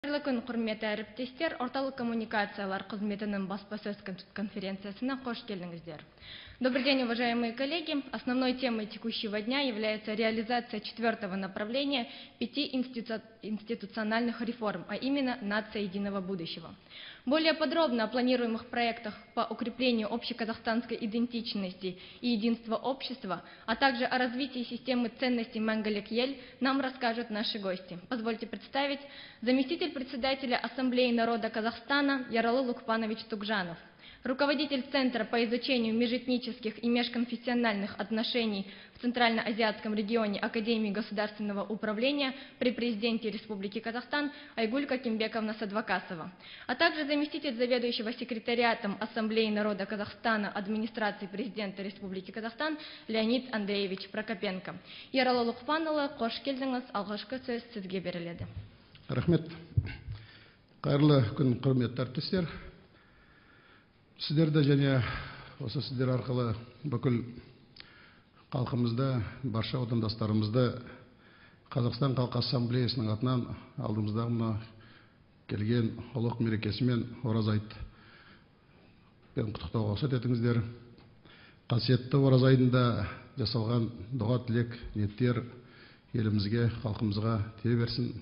Қайырлы күн, құрметті әріптестер, орталық коммуникациялар қызметінің баспасөз конференциясына қош келдіңіздер. Добрый день, уважаемые коллеги. Основной темой текущего дня является реализация 4-го направления 5 институциональных реформ, а именно «Нация единого будущего». Более подробно о планируемых проектах по укреплению общеказахстанской идентичности и единства общества, а также о развитии системы ценностей Мәңгілік-ел нам расскажут наши гости. Позвольте представить заместитель председателя Ассамблеи народа Казахстана Яралы Лукпанович Тугжанов, руководитель Центра по изучению межэтнических и межконфессиональных отношений в Центрально-Азиатском регионе Академии государственного управления при президенте Республики Казахстан Айгуль Кимбековна Садвакасова, а также заместитель заведующего секретариатом Ассамблеи народа Казахстана администрации президента Республики Казахстан Леонид Андреевич Прокопенко. Яралы Лукпанұлы, қош келдіңіз, алғашқы сөз сізге беріледі. Рахмет. Қайырлы күн, құрметті әріптестер. Сіздерді және осы сіздер арқылы бүкіл халқымызды, барша отандастарымызды Қазақстан Халқы Ассамблеясының атынан алдымыздағы келген ұлық мерекесімен ораза айтпен құттықтауға рұқсат етіңіздер. Қасиетті ораза айында жасалған дұға тілек, ниеттер елімізге, халқымызға тие берсін.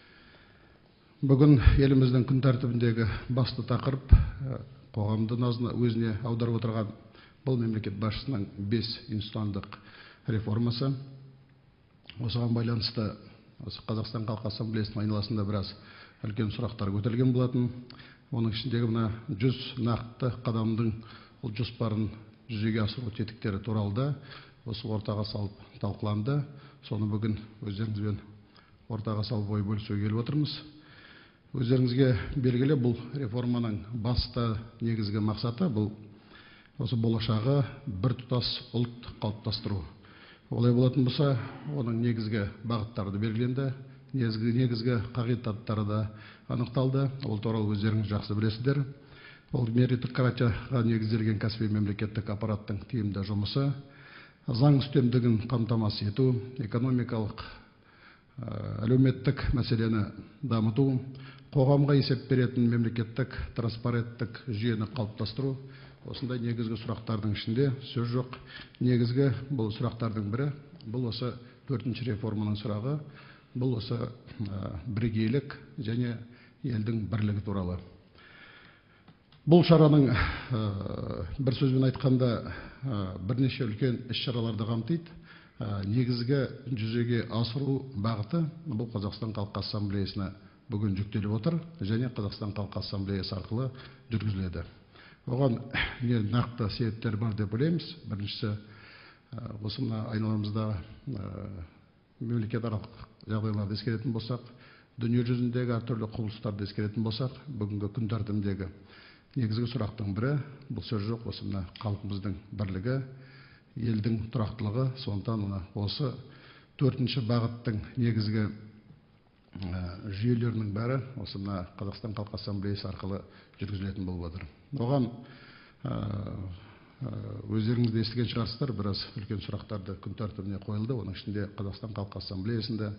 Бүгін еліміздің күн тәртібіндегі басты тақырып қоғамды өзіне аударып отырған бұл мемлекет басшысының 5 институционалдық реформасы. Осыған байланысты Қазақстан Халқы Ассамблеясының айналасында біраз үлкен сұрақтар көтерілген болатын. Оның ішіндегі мына 100 нақты қадамдың бұл жоспарын жүзеге асыру тетіктері туралы да осы ортаға салып талқыланды. Соны бүгін өздеріңізбен ортаға салып ой бөлісуге келіп отырмыз. Өздеріңізге белгілі, бұл реформаның басты негізгі мақсаты бұл осы болашағы бір тұтас ұлт қалыптастыру. Олай болатын болса, оның негізгі бағыттары белгіленді, негізгі қағидаттары да анықталды. Ол туралы өздеріңіз жақсы білесіздер. Ол меритократияға негізделген кәсіби мемлекеттік аппараттың тиімді жұмысы, заң үстемдігін қамтамасыз ету, экономикалық, әлеуметтік мәселені дамыту, қоғамға есеп беретін мемлекеттік транспаренттік жүйені қалыптастыру. Осындай негізгі сұрақтардың ішінде сөз жоқ. Негізгі бұл сұрақтардың бірі, бұл осы 4-ші реформаның сұрағы, бұл осы бірегейлік және елдің бірлігі туралы. Бұл шараның бір сөзбен айтқанда бірнеше үлкен іс-шараларды қамтиды. Негізгі жүзеге асыру бағыты бұл Қазақстан Халқы Ассамблеясына бүгін жүктеліп отыр және Қазақстан Халқы Ассамблеясы арқылы жүргізіледі. Оған нақты себептер бар деп ойлаймыз. Біріншісі, осы айналамызда мемлекетаралық жағдайларды ескеретін болсақ, дүние жүзіндегі әртүрлі құбылыстарды ескеретін болсақ, бүгінгі күн тәртібіндегі негізгі сұрақтың бірі, бұл сөз жоқ, осы халқымыздың бірлігі, елдің тұрақтылығы. Сондықтан осы 4-ші бағыттың негізгі жүйелерінің бәрі осы Қазақстан Халқы Ассамблеясы арқылы жүргізілетін болып отыр. Оған өздеріңізді естіген шығарсыздар, біраз үлкен сұрақтарды күн тәртібіне қойылды. Оның ішінде Қазақстан Халқы Ассамблеясында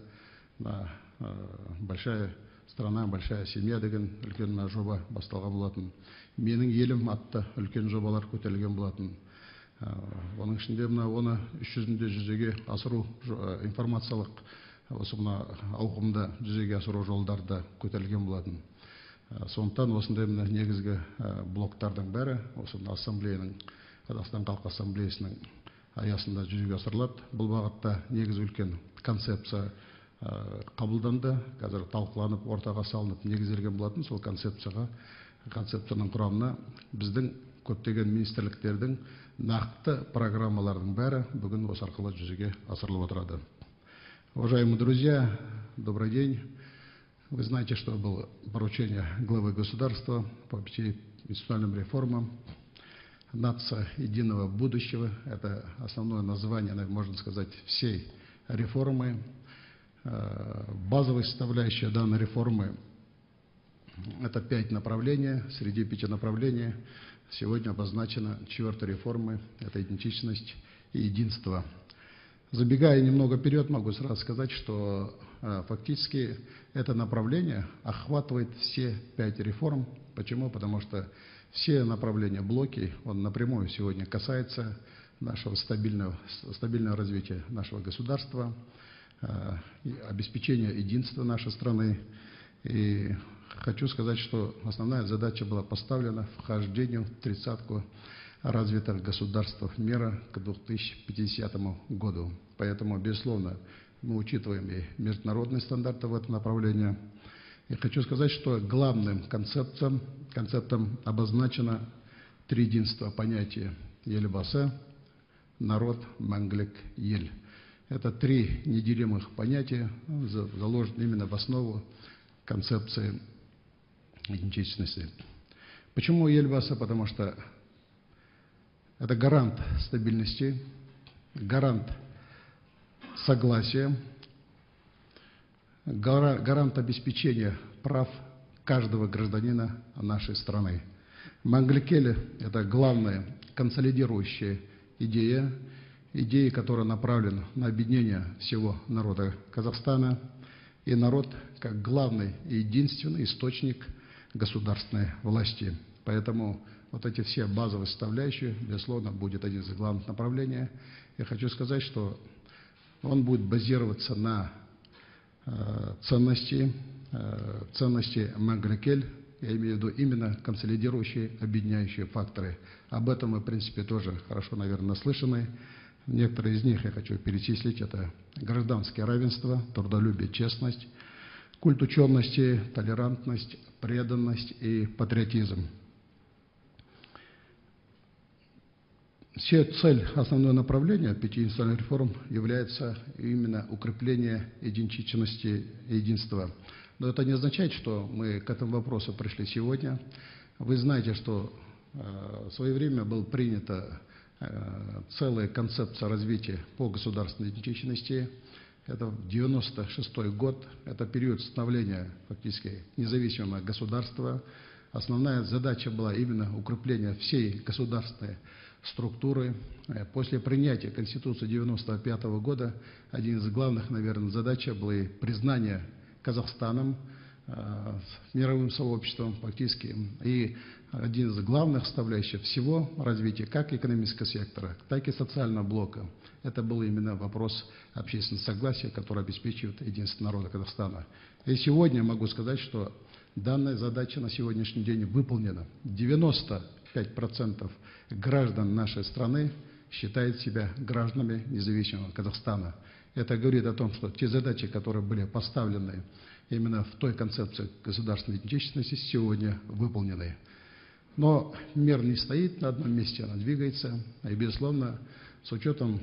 большая страна, большая семья деген үлкен жоба басталған болатын. Менің елім атты үлкен жобалар көтерілген болатын. Оның ішінде оны іс жүзінде жүзеге асыру информациялық осы ауқымда жүзеге асыру жолдарды көтерілген болатын. Сондықтан осындай негізгі блоктардың бәрі осы ассамблеяның, Қазақстан Халқы Ассамблеясының аясында жүзеге асырылады. Бұл бағытта негізгі үлкен концепция қабылданды, қазір талқыланып, ортаға салынып негізделген болатын. Сол концепцияның құрамына біздің көптеген министрліктердің нақты программалардың бәрі бүгін осы арқылы жүзеге асырылып отырады. Уважаемые друзья, добрый день. Вы знаете, что было поручение главы государства по 5 институциональным реформам. Нация единого будущего – это основное название, можно сказать, всей реформы. Базовая составляющая данной реформы – это 5 направлений. Среди 5 направлений сегодня обозначена 4-я реформа – это идентичность и единство. Забегая немного вперед, могу сразу сказать, что фактически это направление охватывает все 5 реформ. Почему? Потому что все направления, блоки, он напрямую сегодня касается нашего стабильного развития нашего государства, обеспечения единства нашей страны. И хочу сказать, что основная задача была поставлена вхождению в 30-ку развитых государств мира к 2050 году. Поэтому, безусловно, мы учитываем и международные стандарты в этом направлении. И хочу сказать, что главным концептом обозначено триединство понятия Елбасы, народ, Мәңгілік ел. Это 3 неделимых понятия, заложены именно в основу концепции идентичности. Почему Елбасы? Потому что это гарант стабильности, гарант согласия, гарант обеспечения прав каждого гражданина нашей страны. Мәңгілік ел – это главная консолидирующая идея, которая направлена на объединение всего народа Казахстана, и народ как главный и единственный источник государственной власти. Поэтому вот эти все базовые составляющие, безусловно, будет один из главных направлений. Я хочу сказать, что он будет базироваться на ценности Мәңгілік ел, я имею в виду именно консолидирующие, объединяющие факторы. Об этом мы, в принципе, тоже хорошо, наверное, наслышаны. Некоторые из них я хочу перечислить. Это гражданское равенство, трудолюбие, честность, культ учености, толерантность, преданность и патриотизм. Цель, основное направление 5 институциональных реформ является именно укрепление идентичности и единства. Но это не означает, что мы к этому вопросу пришли сегодня. Вы знаете, что в свое время была принята целая концепция развития по государственной идентичности. Это 1996 год, это период становления фактически независимого государства. Основная задача была именно укрепление всей государственной структуры. После принятия Конституции 1995 года один из главных, наверное, задач было и признание Казахстаном, мировым сообществом фактически. И один из главных составляющих всего развития как экономического сектора, так и социального блока. Это был именно вопрос общественного согласия, который обеспечивает единство народа Казахстана. И сегодня могу сказать, что данная задача на сегодняшний день выполнена. 95% граждан нашей страны считают себя гражданами независимого Казахстана. Это говорит о том, что те задачи, которые были поставлены именно в той концепции государственной идентичности, сегодня выполнены. Но мир не стоит на одном месте, она двигается. И, безусловно, с учетом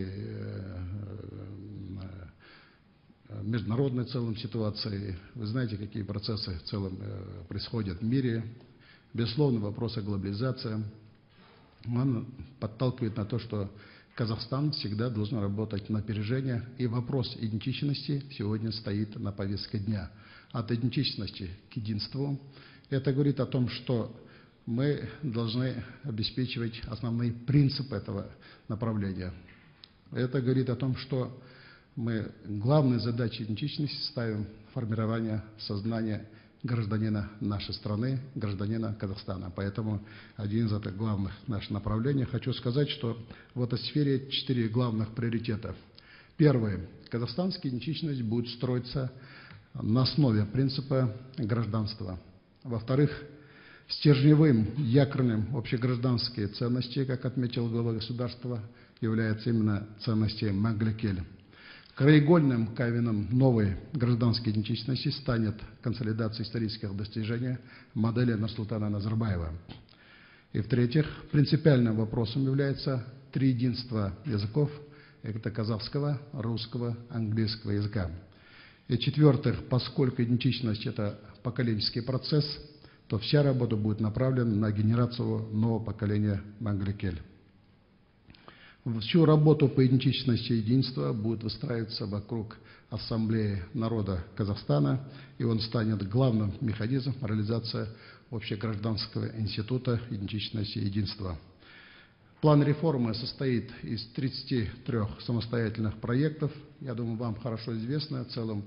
международной целом ситуации, вы знаете, какие процессы в целом происходят в мире. Безусловно, вопрос о глобализации, он подталкивает на то, что Казахстан всегда должен работать на опережение, и вопрос идентичности сегодня стоит на повестке дня. От идентичности к единству. Это говорит о том, что мы должны обеспечивать основные принципы этого направления. Это говорит о том, что мы главной задачей идентичности ставим формирование сознания гражданина нашей страны, гражданина Казахстана. Поэтому один из этих главных наших направлений. Хочу сказать, что в этой сфере 4 главных приоритета. Первое. Казахстанская идентичность будет строиться на основе принципа гражданства. Во-вторых, стержневым, якорным общегражданские ценности, как отметил глава государства, являются именно ценности Мәңгілік ел. Краеугольным камнем новой гражданской идентичности станет консолидация исторических достижений модели Нурсултана Назарбаева. И в-третьих, принципиальным вопросом является триединство языков, это казахского, русского, английского языка. И в-четвертых, поскольку идентичность – это поколенческий процесс, то вся работа будет направлена на генерацию нового поколения Мәңгілік ел. Всю работу по идентичности и единства будет выстраиваться вокруг Ассамблеи народа Казахстана, и он станет главным механизмом реализации общегражданского института идентичности и единства. План реформы состоит из 33 самостоятельных проектов. Я думаю, вам хорошо известно. В целом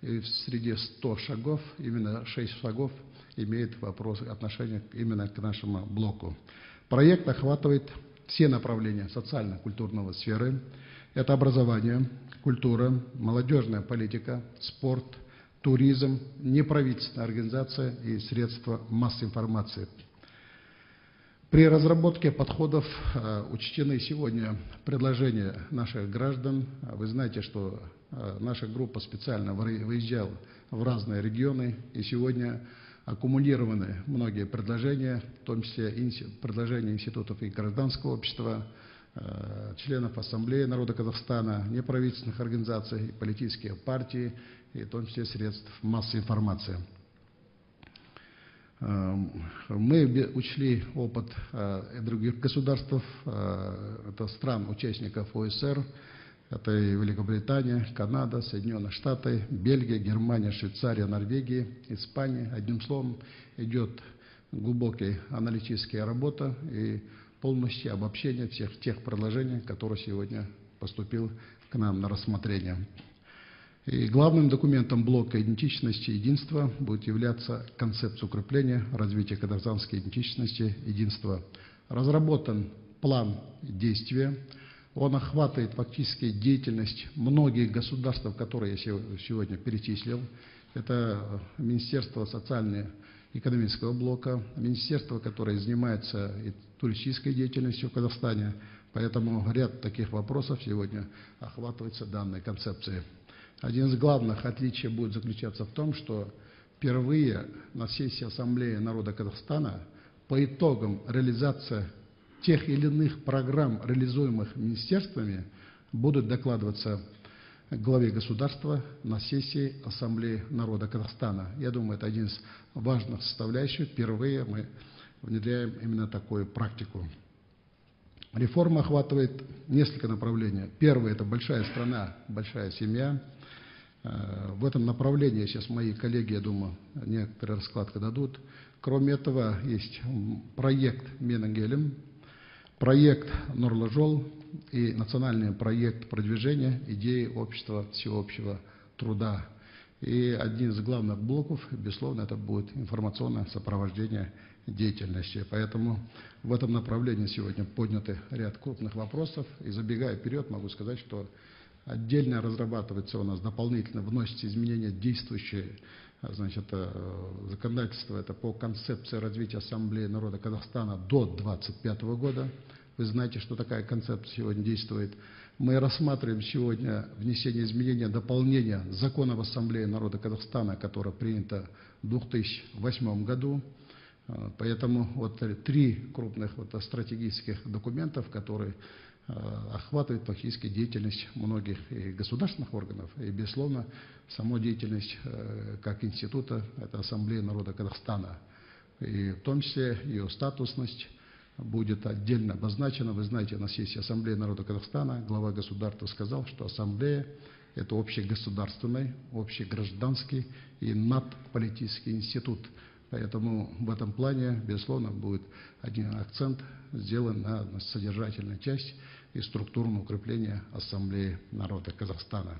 И среди 100 шагов, именно 6 шагов имеет отношение именно к нашему блоку. Проект охватывает все направления социально-культурного сферы. Это образование, культура, молодежная политика, спорт, туризм, неправительственная организация и средства массовой информации. При разработке подходов учтены сегодня предложения наших граждан. Вы знаете, что наша группа специально выезжала в разные регионы, и сегодня аккумулированы многие предложения, в том числе предложения институтов и гражданского общества, членов Ассамблеи народа Казахстана, неправительственных организаций, политических партий, и в том числе средств массовой информации. Мы учли опыт других государств, это стран-участников ОСР, это и Великобритания, Канада, Соединенные Штаты, Бельгия, Германия, Швейцария, Норвегия, Испания. Одним словом, идет глубокая аналитическая работа и полностью обобщение всех тех предложений, которые сегодня поступил к нам на рассмотрение. И главным документом блока идентичности и единства будет являться концепция укрепления развития казахстанской идентичности и единства. Разработан план действия. Он охватывает фактически деятельность многих государств, которые я сегодня перечислил. Это Министерство социально-экономического блока, министерство, которое занимается и туристической деятельностью в Казахстане. Поэтому ряд таких вопросов сегодня охватывается данной концепцией. Один из главных отличий будет заключаться в том, что впервые на сессии Ассамблеи народа Казахстана по итогам реализации тех или иных программ, реализуемых министерствами, будут докладываться главе государства на сессии Ассамблеи народа Казахстана. Я думаю, это один из важных составляющих. Впервые мы внедряем именно такую практику. Реформа охватывает несколько направлений. Первое – это большая страна, большая семья. В этом направлении сейчас мои коллеги, я думаю, некоторые раскладки дадут. Кроме этого, есть проект Мененгелем, проект Нурлы жол и национальный проект продвижения идеи общества всеобщего труда. И один из главных блоков, безусловно, это будет информационное сопровождение деятельности. Поэтому в этом направлении сегодня подняты ряд крупных вопросов. И забегая вперед, могу сказать, что отдельно разрабатывается у нас дополнительно, вносятся изменения действующие, значит, законодательство, это по концепции развития Ассамблеи народа Казахстана до 2025 года. Вы знаете, что такая концепция сегодня действует. Мы рассматриваем сегодня внесение изменения, дополнения закона в Ассамблее народа Казахстана, которое принято в 2008 году. Поэтому вот три крупных стратегических документов, которые охватывает фактически деятельность многих и государственных органов, и, безусловно, саму деятельность как института, это Ассамблея народа Казахстана. И в том числе ее статусность будет отдельно обозначена. Вы знаете, на сессии Ассамблеи народа Казахстана глава государства сказал, что Ассамблея – это общегосударственный, общегражданский и надполитический институт. Поэтому в этом плане, безусловно, будет один акцент сделан на содержательную часть и структурное укрепление Ассамблеи народа Казахстана.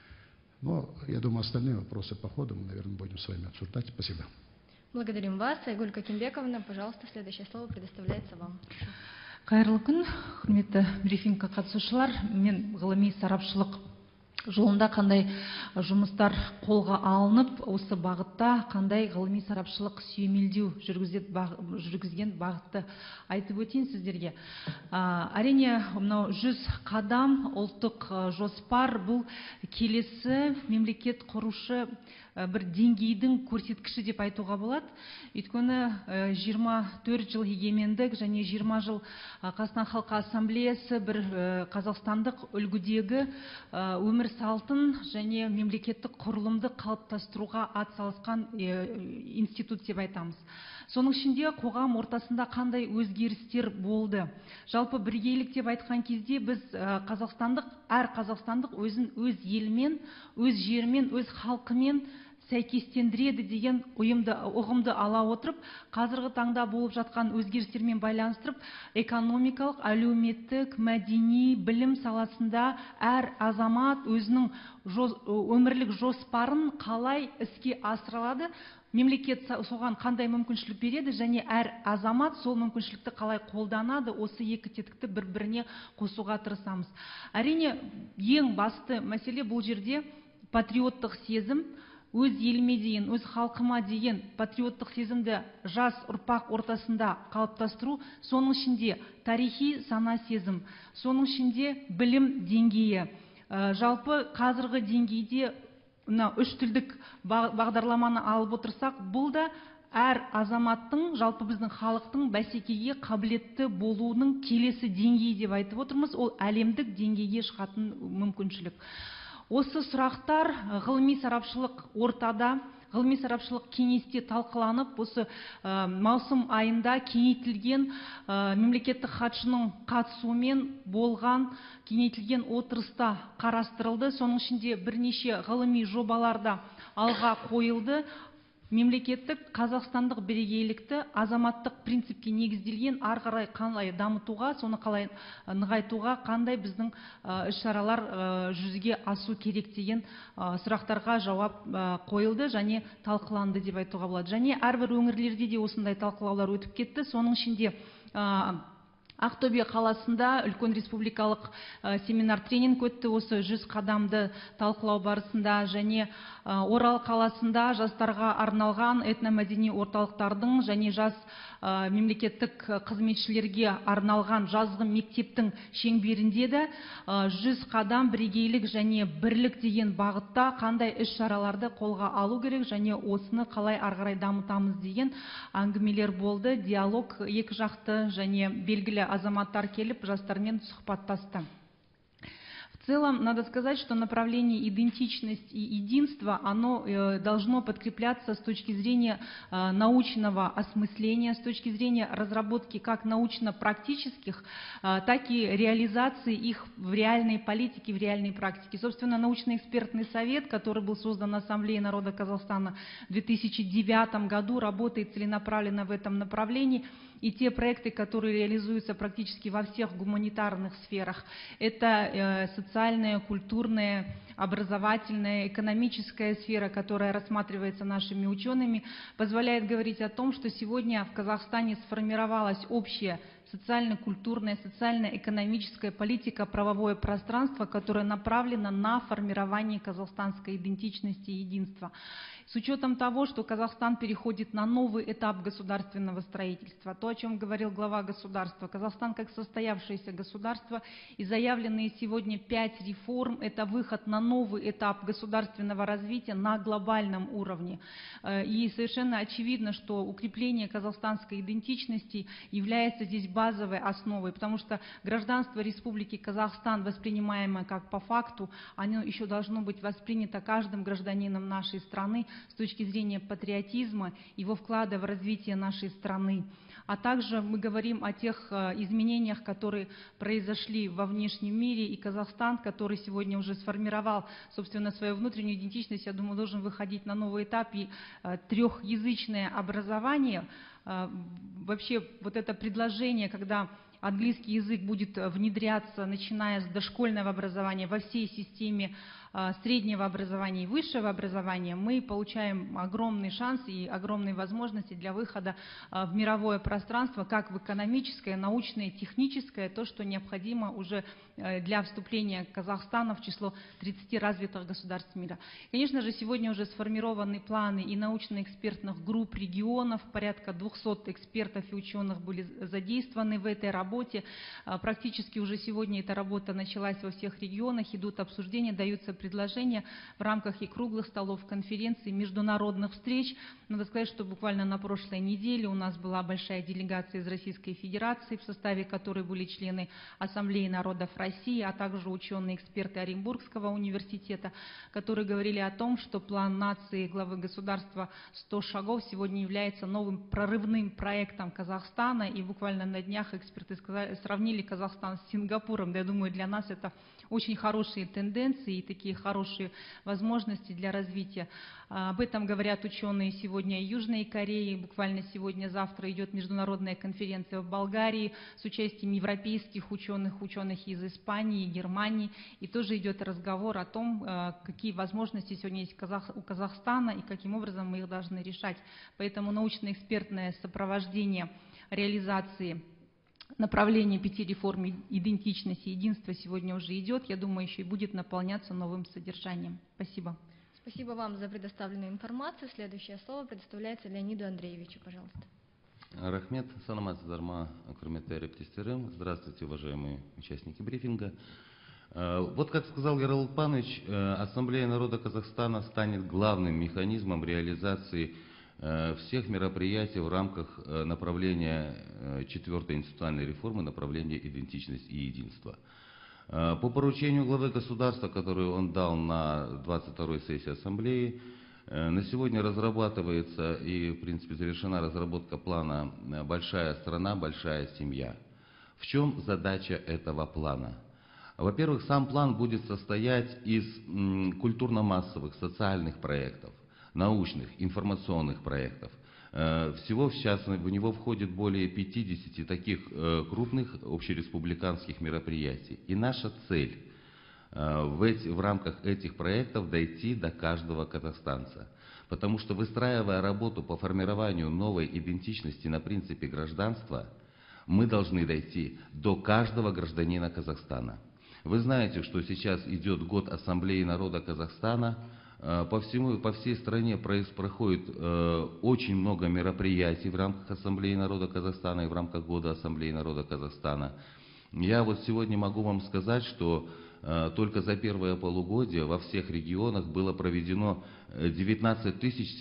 Но, я думаю, остальные вопросы по ходу мы, наверное, будем с вами обсуждать. Спасибо. Благодарим вас. Айгуль Какимбековна, пожалуйста, следующее слово предоставляется вам. Қайырлы күн, құрметті брифингке қатысушылар. Мен ғылыми сарапшылық жолында қандай жұмыстар қолға алынып, осы бағытта қандай ғылыми сарапшылық сүйемелдеу жүргізген бағытты айтып өтейін сіздерге. Әрине, мынау 100 қадам ұлттық жоспар бұл келесі мемлекет құрушы бір деңгейдің көрсеткіші деп айтуға болады. Өйткені 24 жыл егемендік және 20 жыл Қазақстан Халқы Ассамблеясы бір қазақстандық үлгідегі өмір салтын және мемлекеттік құрылымды қалыптастыруға атсалысқан институт деп айтамыз. Соның ішінде қоғам ортасында қандай өзгерістер болды. Жалпы біргейлік деп айтқан кезде біз әр қазақстандық өзін өз елімен, өз жерімен, өз халқымен сәйкестендіреді деген ұғымды ала отырып, қазіргі таңда болып жатқан өзгерістермен байланыстырып, экономикалық, әлеуметтік, мәдени, білім саласында әр азамат өзінің өмірлік жоспарын қалай іске асырылады, мемлекет соған қандай мүмкіншілік береді, және әр азамат сол мүмкіншілікті қалай қолданады, осы екі тетікті бір-біріне қосуға тырысамыз. Әрине, ең басты мәселе бұл жерде патриоттық сезім, өз еліме деген, өз халқыма деген патриоттық сезімді жас ұрпақ ортасында қалыптастыру, соның ішінде тарихи сана сезім, соның ішінде білім деңгейі. Жалпы қазіргі деңгейде үш тілдік бағдарламаны алып отырсақ, бұл да әр азаматтың, жалпы біздің халықтың бәсекеге қабілетті болуының келесі деңгейі деп айтып отырмыз, ол әлемдік деңгейге шығатын мүмкіншілік. Осы сұрақтар ғылыми сарапшылық ортада, ғылыми сарапшылық кеңесте талқыланып, осы маусым айында кеңейтілген мемлекеттік хатшының қатысуымен болған кеңейтілген отырыста қарастырылды. Соның ішінде бірнеше ғылыми жобаларда алға қойылды. Мемлекеттік қазақстандық бірегейлікті азаматтық принципке негізделген ары қарай қалай дамытуға, соны қалай нығайтуға, қандай біздің іс-шаралар жүзеге асу керек деген сұрақтарға жауап қойылды және талқыланды деп айтуға болады. Және әрбір өңірлерде де осындай талқылаулар өтіп кетті. Соның ішінде Ақтөбе қаласында үлкен республикалық семинар тренинг өтті, осы 100 қадамды талқылау барысында, және Орал қаласында жастарға арналған этномәдени орталықтардың және жас мемлекеттік қызметшілерге арналған жазғы мектептің шеңберінде де 100 қадам бірегейлік және бірлік деген бағытта қандай іс-шараларды қолға алу керек және осыны қалай ары қарай дамытамыз деген әңгімелер болды. Диалог екі жақты және белгілі азаматтар келіп жастармен сұхбаттасты. В целом, надо сказать, что направление идентичность и единство, оно должно подкрепляться с точки зрения научного осмысления, с точки зрения разработки как научно-практических, так и реализации их в реальной политике, в реальной практике. Собственно, научно-экспертный совет, который был создан Ассамблеей народа Казахстана в 2009 году, работает целенаправленно в этом направлении. И те проекты, которые реализуются практически во всех гуманитарных сферах, это социальная, культурная, образовательная, экономическая сфера, которая рассматривается нашими учеными, позволяет говорить о том, что сегодня в Казахстане сформировалась общая социально-культурная, социально-экономическая политика, правовое пространство, которое направлено на формирование казахстанской идентичности и единства. С учетом того, что Казахстан переходит на новый этап государственного строительства, то, о чем говорил глава государства, Казахстан как состоявшееся государство и заявленные сегодня 5 реформ – это выход на новый этап государственного развития на глобальном уровне. И совершенно очевидно, что укрепление казахстанской идентичности является здесь базовой основой, потому что гражданство Республики Казахстан, воспринимаемое как по факту, оно еще должно быть воспринято каждым гражданином нашей страны с точки зрения патриотизма, его вклада в развитие нашей страны. А также мы говорим о тех изменениях, которые произошли во внешнем мире, и Казахстан, который сегодня уже сформировал, собственно, свою внутреннюю идентичность, я думаю, должен выходить на новый этап, и трехязычное образование. Вообще вот это предложение, когда английский язык будет внедряться, начиная с дошкольного образования во всей системе среднего образования и высшего образования, мы получаем огромный шанс и огромные возможности для выхода в мировое пространство, как в экономическое, научное, техническое, то, что необходимо уже для вступления Казахстана в число 30 развитых государств мира. Конечно же, сегодня уже сформированы планы и научно-экспертных групп регионов, порядка 200 экспертов и ученых были задействованы в этой работе. Практически уже сегодня эта работа началась во всех регионах, идут обсуждения, даются предложения в рамках и круглых столов, конференций, международных встреч. Надо сказать, что буквально на прошлой неделе у нас была большая делегация из Российской Федерации, в составе которой были члены Ассамблеи народов России, а также ученые-эксперты Оренбургского университета, которые говорили о том, что план нации главы государства 100 шагов сегодня является новым прорывным проектом Казахстана. И буквально на днях эксперты сравнили Казахстан с Сингапуром. Да, я думаю, для нас это очень хорошие тенденции и такие хорошие возможности для развития. Об этом говорят ученые сегодня и Южной Кореи. Буквально сегодня-завтра идет международная конференция в Болгарии с участием европейских ученых, ученых из Испании, Германии. И тоже идет разговор о том, какие возможности сегодня есть у Казахстана и каким образом мы их должны решать. Поэтому научно-экспертное сопровождение реализации направление 5 реформ идентичности, единства сегодня уже идет. Я думаю, еще и будет наполняться новым содержанием. Спасибо. Спасибо вам за предоставленную информацию. Следующее слово предоставляется Леониду Андреевичу, пожалуйста. Рахмет, саламатсыздарма, құрметті әріптестерім. Здравствуйте, уважаемые участники брифинга. Вот как сказал Ералы Лукпанович, Ассамблея народа Казахстана станет главным механизмом реализации всех мероприятий в рамках направления 4-й институциональной реформы, направления идентичность и единство. По поручению главы государства, которую он дал на 22-й сессии Ассамблеи, на сегодня разрабатывается и, в принципе, завершена разработка плана «Большая страна, большая семья». В чем задача этого плана? Во-первых, сам план будет состоять из культурно-массовых, социальных проектов, научных, информационных проектов. Всего сейчас в него входит более 50 таких крупных общереспубликанских мероприятий. И наша цель в рамках этих проектов дойти до каждого казахстанца. Потому что, выстраивая работу по формированию новой идентичности на принципе гражданства, мы должны дойти до каждого гражданина Казахстана. Вы знаете, что сейчас идет год Ассамблеи народа Казахстана. По всей стране проходит очень много мероприятий в рамках Ассамблеи народа Казахстана и в рамках года Ассамблеи народа Казахстана. Я вот сегодня могу вам сказать, что только за первое полугодие во всех регионах было проведено 19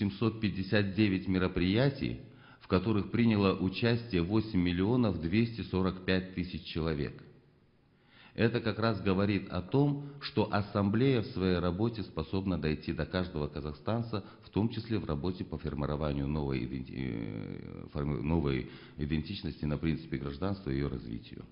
759 мероприятий, в которых приняло участие 8 миллионов 245 тысяч человек. Это как раз говорит о том, что Ассамблея в своей работе способна дойти до каждого казахстанца, в том числе в работе по формированию новой идентичности на принципе гражданства и ее развитию.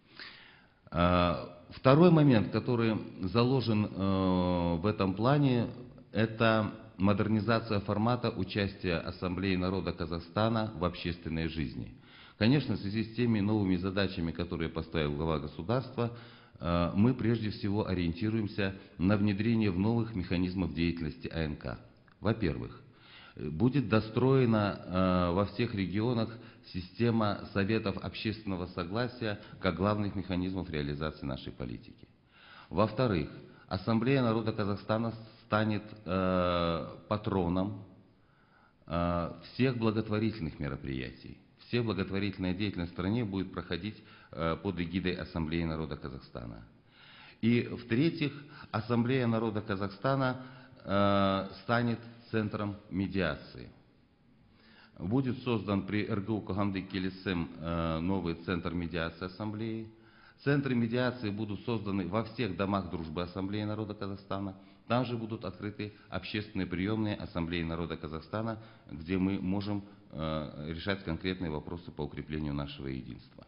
Второй момент, который заложен в этом плане, это модернизация формата участия Ассамблеи народа Казахстана в общественной жизни. Конечно, в связи с теми новыми задачами, которые поставил глава государства, мы прежде всего ориентируемся на внедрение в новых механизмов деятельности АНК. Во-первых, будет достроена во всех регионах система советов общественного согласия как главных механизмов реализации нашей политики. Во-вторых, Ассамблея народа Казахстана станет патроном всех благотворительных мероприятий. Вся благотворительная деятельность в стране будет проходить под эгидой Ассамблеи народа Казахстана. И в-третьих, Ассамблея народа Казахстана станет центром медиации. Будет создан при РГУ Кохамдык Келесем новый центр медиации Ассамблеи. Центры медиации будут созданы во всех домах дружбы Ассамблеи народа Казахстана. Там же будут открыты общественные приемные Ассамблеи народа Казахстана, где мы можем решать конкретные вопросы по укреплению нашего единства.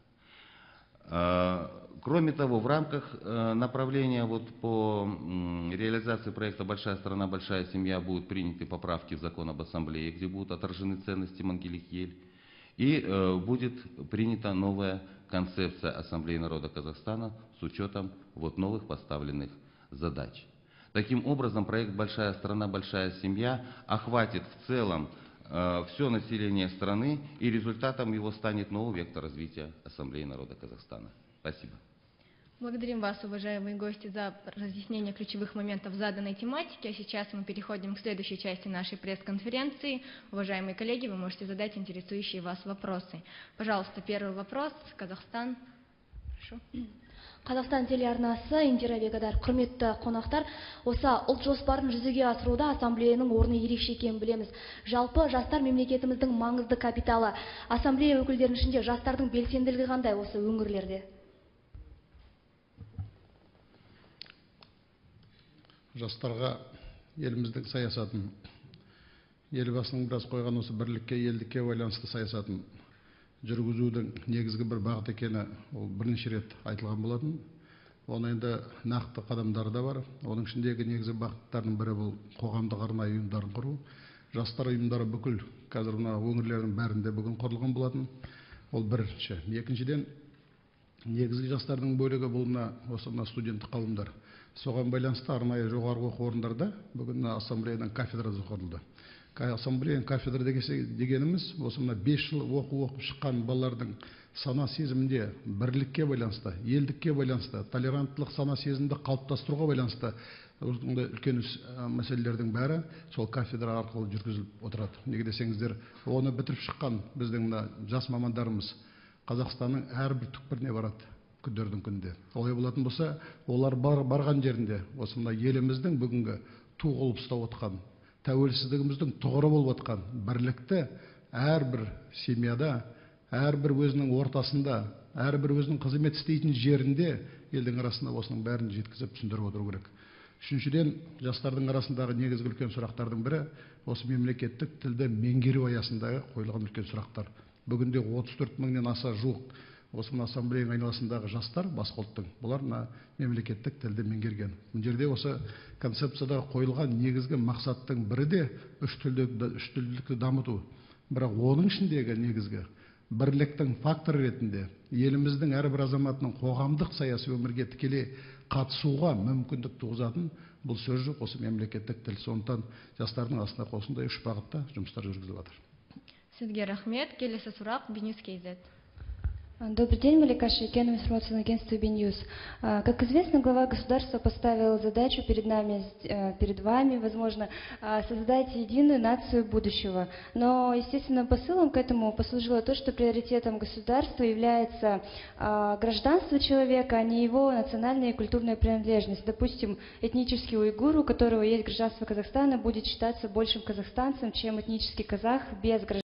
Кроме того, в рамках направления по реализации проекта «Большая страна, большая семья» будут приняты поправки в закон об Ассамблее, где будут отражены ценности Мангелик-Ель. И будет принята новая концепция Ассамблеи народа Казахстана с учетом новых поставленных задач. Таким образом, проект «Большая страна, большая семья» охватит в целом все население страны, и результатом его станет новый вектор развития Ассамблеи народа Казахстана. Спасибо. Благодарим вас, уважаемые гости, за разъяснение ключевых моментов заданной тематики. А сейчас мы переходим к следующей части нашей пресс-конференции. Уважаемые коллеги, вы можете задать интересующие вас вопросы. Пожалуйста, первый вопрос. Казахстан. Прошу. Қазақстан телеарнасы, Индира Бегадар, құрметті қонақтар, осы ұлт жоспарын жүзеге асыруда ассамблеяның орны ерекше екенін білеміз. Жалпы жастар мемлекетіміздің маңызды капиталы. Ассамблея өкілдерінің ішінде жастардың белсенділігі қандай осы өңірлерде? Жастарға еліміздің саясатын, елбасының біраз қойған осы бірлікке, елдікке байланысты саясатын жүргізудің негізгі бір бағыт екені ол бірнеше рет айтылған болатын. Оның енді нақты қадамдары да бар. Оның ішіндегі негізгі бағыттардың бірі бұл қоғамдық арнайы ұйымдарын құру. Жастар ұйымдары бүкіл қазір мына өңірлердің бәрінде бүгін құрылған болатын. Ол бірінші. Екіншіден, негізгі жастардың бөлігі бұл осы студенттік қауымдар. Соған байланысты арнайы жоғарғы оқу орындарда бүгін ассамблеяның кафедрасы құрылды. Ассамблеяның кафедра дегеніміз осы 5 жыл оқып шыққан балалардың сана сезімінде бірлікке байланысты, елдікке байланысты, толеранттылық сана сезімді қалыптастыруға байланысты үлкен мәселелердің бәрі сол кафедра арқылы жүргізіліп отырады. Неге десеңіздер, оны бітіріп шыққан біздің жас мамандарымыз Қазақстанның әрбір түкпіріне барады күндердің күнінде. Олай болатын болса, олар барған жерінде осы еліміздің бүгінгі ту қылып ұстап отқан, тәуелсіздігіміздің тұғыры болып отқан бірлікті әрбір семьяда, әрбір өзінің ортасында, әрбір өзінің қызмет істейтін жерінде елдің арасында осының бәрін жеткізіп түсіндіріп отыру керек. Үшіншіден, жастардың арасындағы негізгі үлкен сұрақтардың бірі осы мемлекеттік тілді меңгеру аясындағы қойылған үлкен сұрақтар. Бүгінде 34 мыңнан аса жуық осы ассамблеяның айналасындағы жастар басқа ұлттың, бұлар мемлекеттік тілді меңгерген. Бұл жерде осы концепцияда қойылған негізгі мақсаттың бірі де үштілділікті дамыту. Бірақ оның ішіндегі негізгі бірліктің факторы ретінде еліміздің әрбір азаматының қоғамдық саяси өмірге тікелей қатысуға мүмкіндік туғызатын бұл сөз жоқ, осы мемлекеттік тіл. Сондықтан жастардың астында осындай 3 бағытта жұмыстар жүргізіліп жатыр. Сізге рахмет. Келесі сұрақ Бенюс KZ. Добрый день, Малика Шейкен, информационное агентство Беньюз. Как известно, глава государства поставил задачу перед нами, перед вами, возможно, создать единую нацию будущего. Но, естественно, посылом к этому послужило то, что приоритетом государства является гражданство человека, а не его национальная и культурная принадлежность. Допустим, этнический уйгур, у которого есть гражданство Казахстана, будет считаться большим казахстанцем, чем этнический казах без гражданства.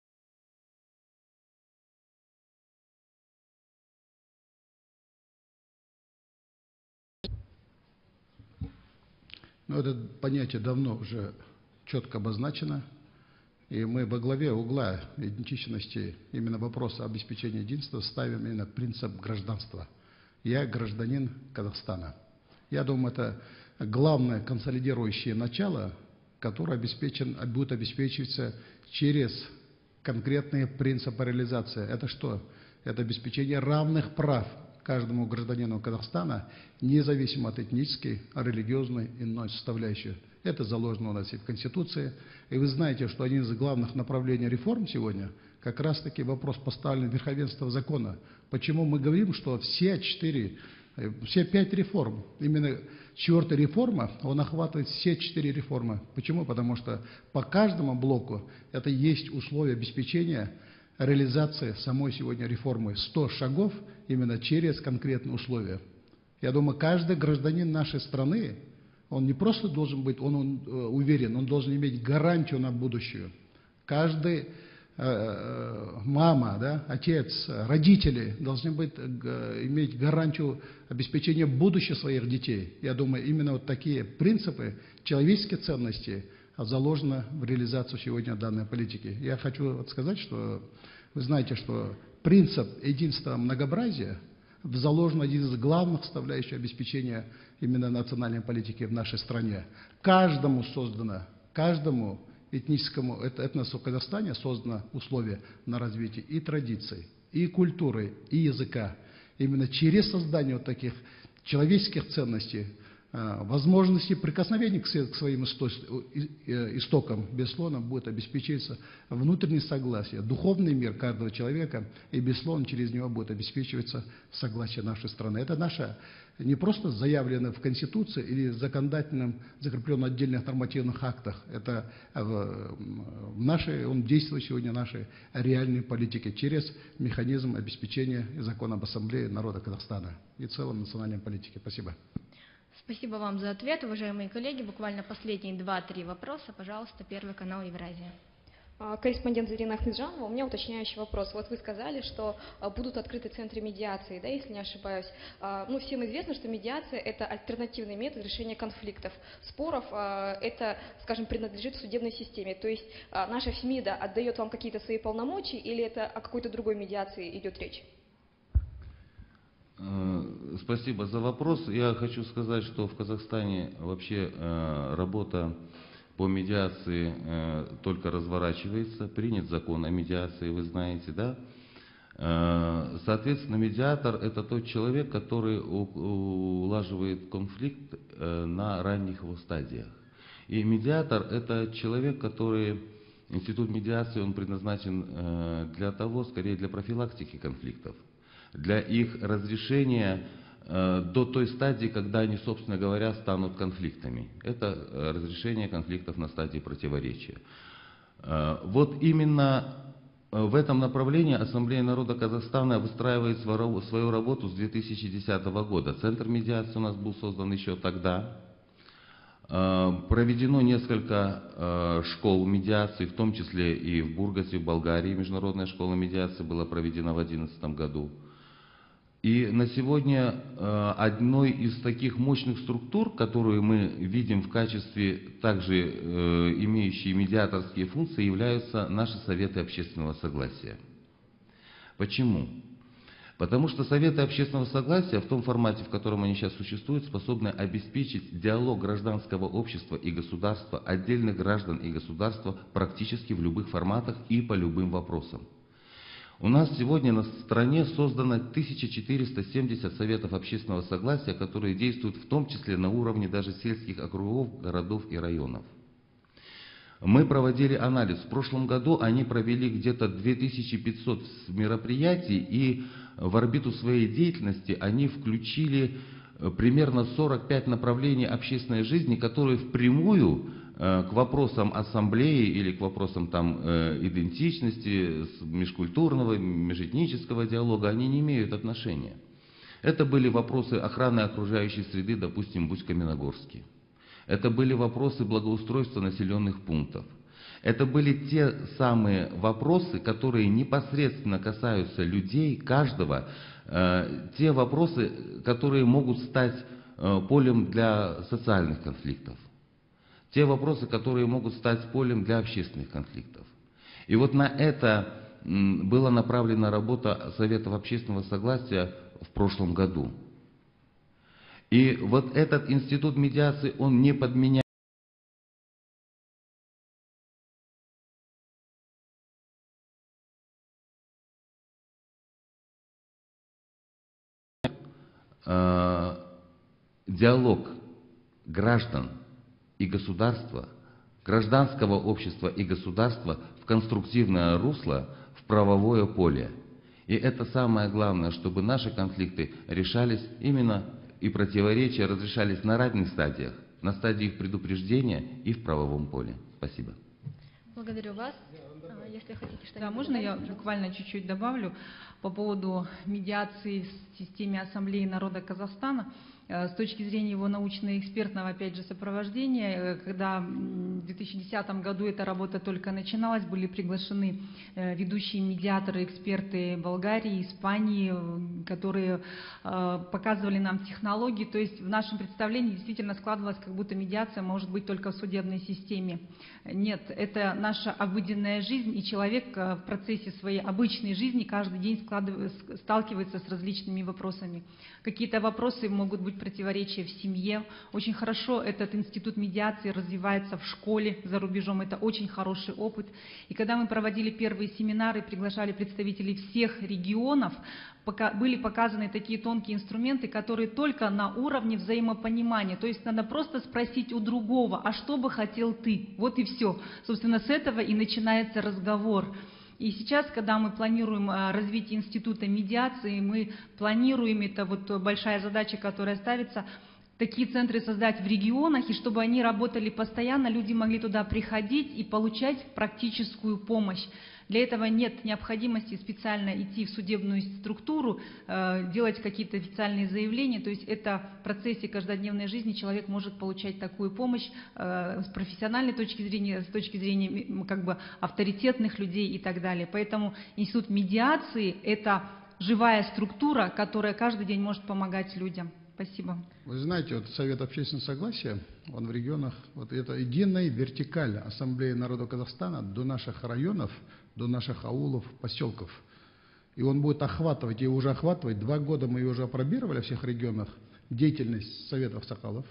Но это понятие давно уже четко обозначено, и мы во главе угла идентичности именно вопроса обеспечения единства ставим именно принцип гражданства. Я гражданин Казахстана. Я думаю, это главное консолидирующее начало, которое будет обеспечиваться через конкретные принципы реализации. Это что? Это обеспечение равных прав каждому гражданину Казахстана, независимо от этнической, религиозной и иной составляющей. Это заложено у нас и в Конституции. И вы знаете, что один из главных направлений реформ сегодня как раз-таки вопрос поставлен верховенства закона. Почему мы говорим, что все 5 реформ, именно 4-я реформа, он охватывает все 4 реформы. Почему? Потому что по каждому блоку это есть условия обеспечения реализации самой сегодня реформы. 100 шагов именно через конкретные условия. Я думаю, каждый гражданин нашей страны, он не просто должен быть, он уверен, он должен иметь гарантию на будущее. Каждый мама, да, отец, родители должны иметь гарантию обеспечения будущего своих детей. Я думаю, именно вот такие принципы, человеческие ценности заложено в реализацию сегодня данной политики. Я хочу сказать, что вы знаете, что принцип единства многообразия заложен один из главных составляющих обеспечения именно национальной политики в нашей стране. Каждому этническому этносу в Казахстане создано условия на развитие и традиций, и культуры, и языка. Именно через создание вот таких человеческих ценностей, возможности прикосновения к своим истокам, безусловно, будет обеспечиваться внутреннее согласие, духовный мир каждого человека, и, безусловно, через него будет обеспечиваться согласие нашей страны. Это наша не просто заявлено в Конституции или законодательном, закреплено в отдельных нормативных актах. Это он действует сегодня в нашей реальной политике через механизм обеспечения и закона об Ассамблее народа Казахстана и целом национальной политики. Спасибо. Спасибо вам за ответ, уважаемые коллеги. Буквально последние 2-3 вопроса. Пожалуйста, Первый канал Евразия. Корреспондент Зарина Ахмеджанова, у меня уточняющий вопрос. Вот вы сказали, что будут открыты центры медиации, да, если не ошибаюсь. Всем известно, что медиация – это альтернативный метод решения конфликтов, споров. Это, скажем, принадлежит судебной системе. То есть наша ФМИДа отдает вам какие-то свои полномочия или это о какой-то другой медиации идет речь? Спасибо за вопрос. Я хочу сказать, что в Казахстане вообще работа по медиации только разворачивается. Принят закон о медиации, вы знаете, да? Соответственно, медиатор – это тот человек, который улаживает конфликт на ранних его стадиях. И медиатор – это человек, который… Институт медиации, он предназначен для того, скорее для профилактики конфликтов, для их разрешения до той стадии, когда они, собственно говоря, станут конфликтами. Это разрешение конфликтов на стадии противоречия. Вот именно в этом направлении Ассамблея народа Казахстана выстраивает свою работу с 2010 года. Центр медиации у нас был создан еще тогда. Проведено несколько школ медиации, в том числе и в Бургасе, в Болгарии. Международная школа медиации была проведена в 2011 году. И на сегодня одной из таких мощных структур, которую мы видим в качестве также имеющие медиаторские функции, являются наши советы общественного согласия. Почему? Потому что советы общественного согласия в том формате, в котором они сейчас существуют, способны обеспечить диалог гражданского общества и государства, отдельных граждан и государства практически в любых форматах и по любым вопросам. У нас сегодня на стране создано 1470 советов общественного согласия, которые действуют в том числе на уровне даже сельских округов, городов и районов. Мы проводили анализ. В прошлом году они провели где-то 2500 мероприятий, и в орбиту своей деятельности они включили примерно 45 направлений общественной жизни, которые впрямую к вопросам ассамблеи или к вопросам там, идентичности, межкультурного, межэтнического диалога, они не имеют отношения. Это были вопросы охраны окружающей среды, допустим, в Усть-Каменогорске. Это были вопросы благоустройства населенных пунктов. Это были те самые вопросы, которые непосредственно касаются людей, каждого, те вопросы, которые могут стать полем для социальных конфликтов, те вопросы, которые могут стать полем для общественных конфликтов. И вот на это была направлена работа Советов общественного согласия в прошлом году. И вот этот институт медиации, он не подменяет диалог граждан и государства, гражданского общества и государства в конструктивное русло, в правовое поле. И это самое главное, чтобы наши конфликты решались именно и противоречия разрешались на ранних стадиях, на стадии их предупреждения и в правовом поле. Спасибо. Благодарю вас. Если хотите что-нибудь Да, можно я добавить, буквально чуть-чуть добавлю по поводу медиации в системе Ассамблеи народа Казахстана. С точки зрения его научно-экспертного, опять же, сопровождения, когда в 2010 году эта работа только начиналась, были приглашены ведущие медиаторы, эксперты Болгарии, Испании, которые показывали нам технологии. То есть в нашем представлении действительно складывалось, как будто медиация может быть только в судебной системе. Нет, это наша обыденная жизнь, и человек в процессе своей обычной жизни каждый день сталкивается с различными вопросами. Какие-то вопросы могут быть противоречия в семье. Очень хорошо этот институт медиации развивается в школе за рубежом. Это очень хороший опыт. И когда мы проводили первые семинары, приглашали представителей всех регионов, были показаны такие тонкие инструменты, которые только на уровне взаимопонимания. То есть надо просто спросить у другого, а что бы хотел ты? Вот и все. Собственно, с этого и начинается разговор. И сейчас, когда мы планируем развитие института медиации, мы планируем, это вот большая задача, которая ставится, такие центры создать в регионах, и чтобы они работали постоянно, люди могли туда приходить и получать практическую помощь. Для этого нет необходимости специально идти в судебную структуру, делать какие-то официальные заявления. То есть это в процессе каждодневной жизни человек может получать такую помощь с профессиональной точки зрения, с точки зрения как бы авторитетных людей и так далее. Поэтому институт медиации – это живая структура, которая каждый день может помогать людям. Спасибо. Вы знаете, вот Совет общественного согласия, он в регионах, вот это единая вертикаль Ассамблеи народа Казахстана до наших районов, до наших аулов, поселков. И он будет охватывать, и уже охватывать. 2 года мы ее уже опробировали в всех регионах. Деятельность советов соколов.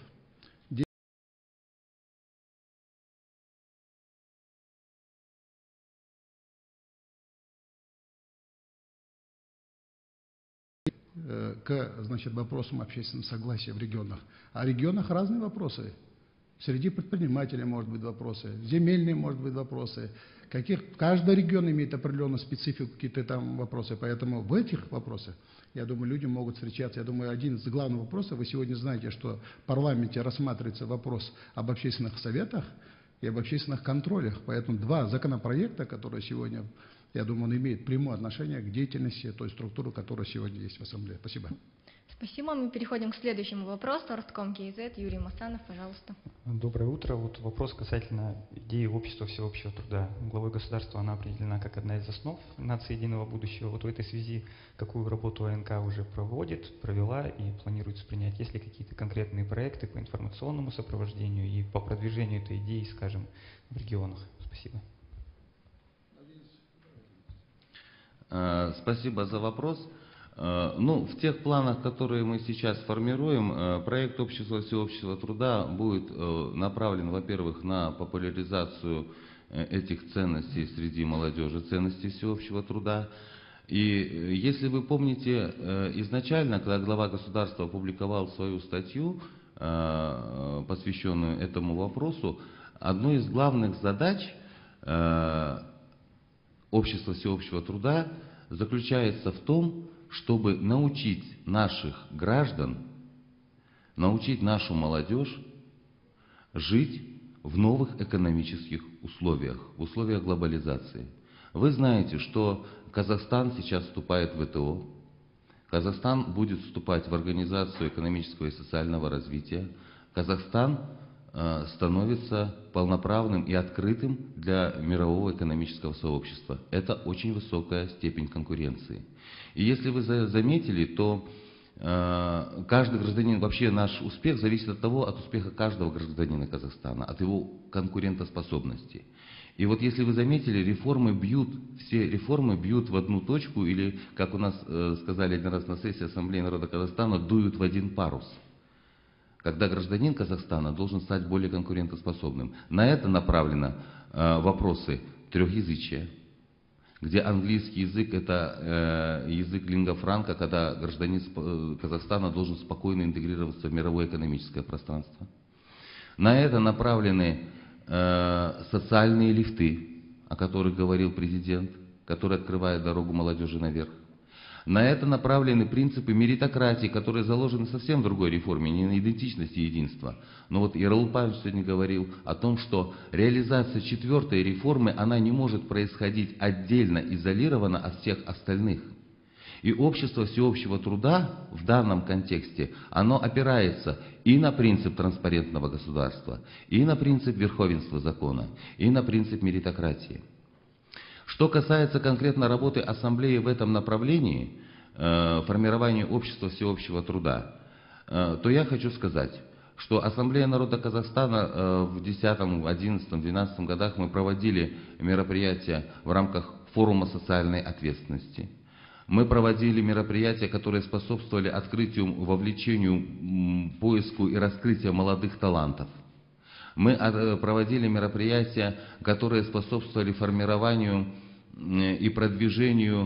К, значит, вопросам общественного согласия в регионах. А в регионах разные вопросы. Среди предпринимателей может быть вопросы, земельные может быть вопросы. Каждый регион имеет определенную специфику, какие-то там вопросы. Поэтому в этих вопросах, я думаю, люди могут встречаться. Я думаю, один из главных вопросов, вы сегодня знаете, что в парламенте рассматривается вопрос об общественных советах и об общественных контролях. Поэтому 2 законопроекта, которые сегодня, я думаю, он имеет прямое отношение к деятельности той структуры, которая сегодня есть в Ассамблее. Спасибо. Спасибо. Мы переходим к следующему вопросу. Ростком КИЗ, Юрий Масанов, пожалуйста. Доброе утро. Вот вопрос касательно идеи общества всеобщего труда. Главой государства она определена как одна из основ нации единого будущего. Вот в этой связи какую работу АНК уже провела и планируется принять? Есть ли какие-то конкретные проекты по информационному сопровождению и по продвижению этой идеи, скажем, в регионах? Спасибо. Спасибо за вопрос. Ну, в тех планах, которые мы сейчас формируем, проект общества всеобщего труда будет направлен, во-первых, на популяризацию этих ценностей среди молодежи, ценностей всеобщего труда. И если вы помните, изначально, когда глава государства опубликовал свою статью, посвященную этому вопросу, одной из главных задач общества всеобщего труда заключается в том, чтобы научить наших граждан, научить нашу молодежь жить в новых экономических условиях, в условиях глобализации. Вы знаете, что Казахстан сейчас вступает в ВТО, Казахстан будет вступать в Организацию экономического и социального развития, Казахстан становится полноправным и открытым для мирового экономического сообщества. Это очень высокая степень конкуренции. И если вы заметили, то каждый гражданин, вообще наш успех зависит от успеха каждого гражданина Казахстана, от его конкурентоспособности. И вот если вы заметили, все реформы бьют в одну точку, или, как у нас сказали один раз на сессии Ассамблеи народа Казахстана, дуют в один парус. Когда гражданин Казахстана должен стать более конкурентоспособным. На это направлены вопросы трехязычия, где английский язык – это язык лингва франка, когда гражданин Казахстана должен спокойно интегрироваться в мировое экономическое пространство. На это направлены социальные лифты, о которых говорил президент, которые открывают дорогу молодежи наверх. На это направлены принципы меритократии, которые заложены совсем в другой реформе, не на идентичности и единства. Но вот Ералыл Павлович сегодня говорил о том, что реализация 4-й реформы, она не может происходить отдельно, изолированно от всех остальных. И общество всеобщего труда в данном контексте, оно опирается и на принцип транспарентного государства, и на принцип верховенства закона, и на принцип меритократии. Что касается конкретно работы Ассамблеи в этом направлении, формирования общества всеобщего труда, то я хочу сказать, что Ассамблея народа Казахстана в 2010, 2011, 2012 годах мы проводили мероприятия в рамках форума социальной ответственности. Мы проводили мероприятия, которые способствовали открытию, вовлечению, поиску и раскрытию молодых талантов. Мы проводили мероприятия, которые способствовали формированию и продвижению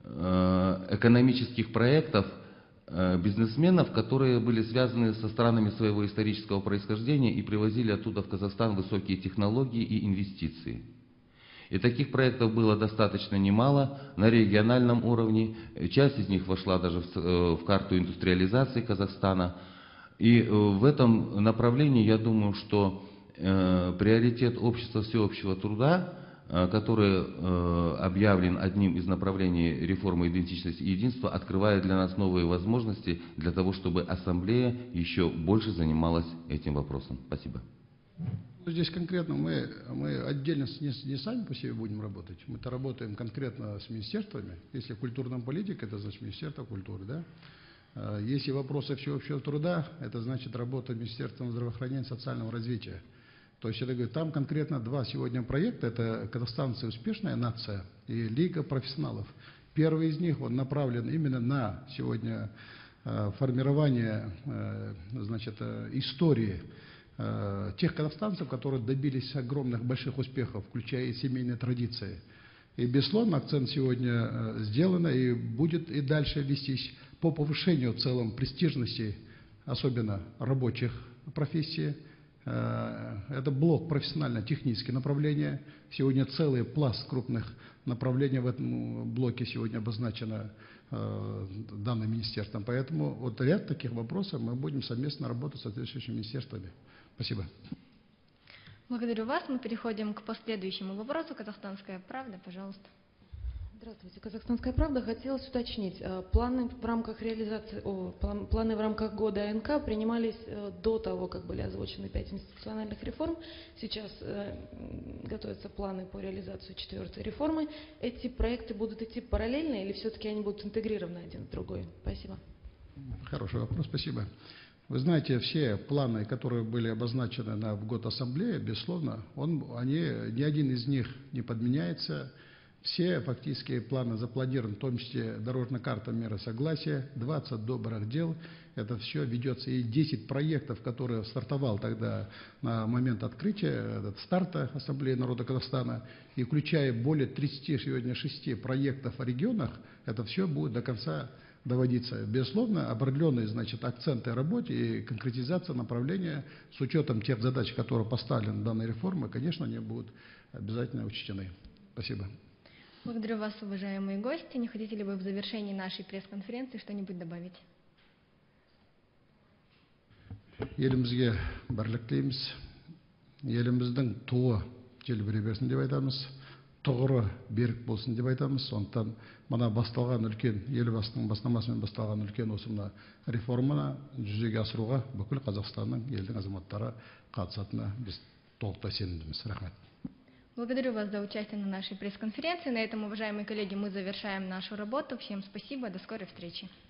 экономических проектов бизнесменов, которые были связаны со странами своего исторического происхождения и привозили оттуда в Казахстан высокие технологии и инвестиции. И таких проектов было достаточно немало на региональном уровне. Часть из них вошла даже в карту индустриализации Казахстана. И в этом направлении, я думаю, что приоритет общества всеобщего труда, который объявлен одним из направлений реформы идентичности и единства, открывает для нас новые возможности для того, чтобы Ассамблея еще больше занималась этим вопросом. Спасибо. Здесь конкретно мы отдельно не сами по себе будем работать. Мы-то работаем конкретно с министерствами. Если культурная политика, это значит Министерство культуры, да? Если вопросы всеобщего труда, это значит работа Министерства здравоохранения и социального развития. То есть, это говорит, там конкретно 2 сегодня проекта. Это казахстанцы «Успешная нация» и Лига профессионалов. Первый из них, он направлен именно на сегодня формирование, значит, истории тех казахстанцев, которые добились огромных больших успехов, включая и семейные традиции. И, безусловно, акцент сегодня сделан и будет и дальше вестись по повышению в целом престижности, особенно рабочих профессий. Это блок профессионально-технические направления. Сегодня целый пласт крупных направлений в этом блоке сегодня обозначено данным министерством. Поэтому вот ряд таких вопросов мы будем совместно работать с соответствующими министерствами. Спасибо. Благодарю вас. Мы переходим к последующему вопросу. Казахстанская правда, пожалуйста. Здравствуйте, Казахстанская правда. Хотелось уточнить, планы в рамках реализации, планы в рамках года АНК принимались до того, как были озвучены 5 институциональных реформ. Сейчас готовятся планы по реализации 4-й реформы. Эти проекты будут идти параллельно или все-таки они будут интегрированы один в другой? Спасибо. Хороший вопрос, спасибо. Вы знаете, все планы, которые были обозначены в год ассамблеи, безусловно, ни один из них не подменяется. Все фактически планы запланированы, в том числе дорожная карта меры согласия, 20 добрых дел. Это все ведется. И 10 проектов, которые стартовал тогда на момент открытия, старта Ассамблеи народа Казахстана, и включая более 36 проектов о регионах, это все будет до конца доводиться. Безусловно, определенные, значит, акценты работе и конкретизация направления с учетом тех задач, которые поставлены в данной реформе, конечно, они будут обязательно учтены. Спасибо. Благодарю вас, уважаемые гости. Не хотите ли вы в завершении нашей пресс-конференции что-нибудь добавить? Елімізге бірлік тілейміз. Еліміздің туы желбіре берсін деп айтамыз. Тұғыры берік болсын деп айтамыз. Сондықтан мына басталған үлкен, елбасының бастамасымен басталған үлкен осы мына реформаны жүзеге асыруға бүкіл Қазақстанның елдің азаматтары қатысатынына біз толықтай сенімдіміз. Рахмет. Благодарю вас за участие на нашей пресс-конференции. На этом, уважаемые коллеги, мы завершаем нашу работу. Всем спасибо. До скорой встречи.